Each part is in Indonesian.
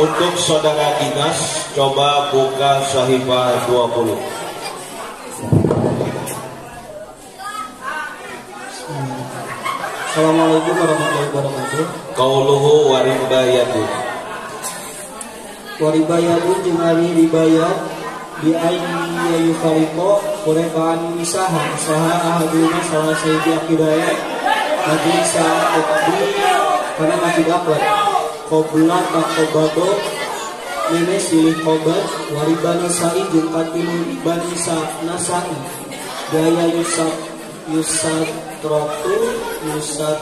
Untuk saudara Dinas, coba buka Sahifah 20. Assalamualaikum warahmatullahi wabarakatuh. Qauluhu waribayatun. Waribayatun jeung ari ribayat di ayya yufariqo kurekaan misaha ahaduna salah sayyidi akidaya majlisa ukbi karena masih dapat qobla taqobado nene silih kobat waribani sa'i jeung katilu ibani nasai gaya yusat trotu yusat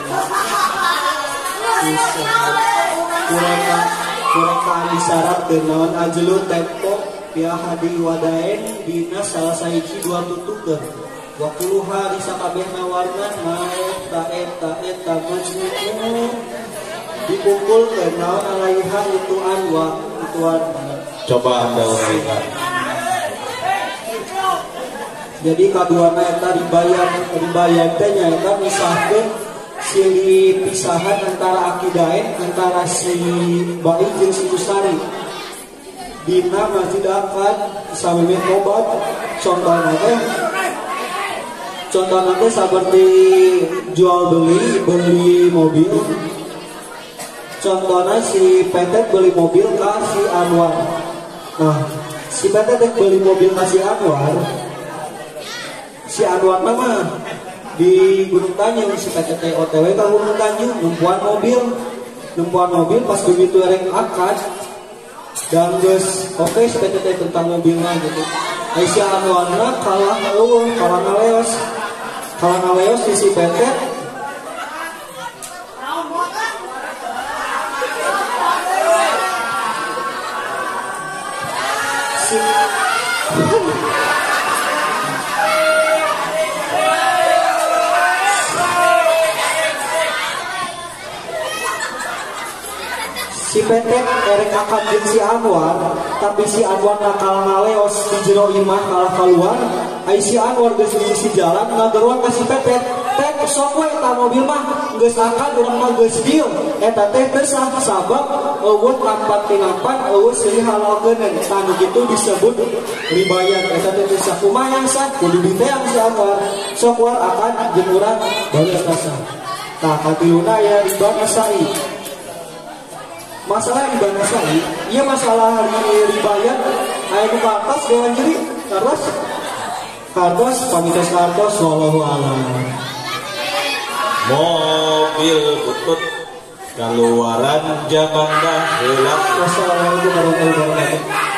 kurekaan disyarat dengan ajelu tempo pia hadi wadaen dina salah sahiji dua tutukeun wa kulluha risa kabehna warna eta majmu'u dikumpul ke naon alaiha ituan Coba Anda uraikan. Jadi kaduana eta ribayat teh nyaeta misahkeun si pisahan antara akidain antara si bai jeung si usari dina masjid akad sameme obat contohna teh seperti jual beli mobil. Contohnya si Petet beli mobil ke si Anwar. Nah, si Petet beli mobil ke si Anwar. Si Anwar mah di Gunung Tanjung, si Petet OTW ke Gunung Tanjung numpuan mobil pas begitu erek akad dan geus oke si Petet tentang mobilnya gitu. Si Anwarna kalah ngaleos si Petet. Si Petet erek akad jeung si Anwar, tapi si Anwar nakal ngaleos di jero imah kalah keluar. Ai si Anwar geus ngisi jalan ngageruan ka si Petet, "Tet, sok we ta mobil mah geus akad urang mah geus dieu." Eta teh teu sah sabab eueuh tampat-tampat eueuh seuli halalkeun. Tanu kitu disebut ribayat. Eta teh sah kumaha yang sah kudu diteang si Anwar. Sok war akad jeung urang baru eta sah. Tah katiluna ya riba nasai. Masalah riba nasai, iya masalah ribayat aya nu ka atas dewan jeri kartos pamitos kartos wallahu a'lam. Mobil butut keluaran zaman dahulu. Wassalamualaikum warahmatullahi wabarakatuh.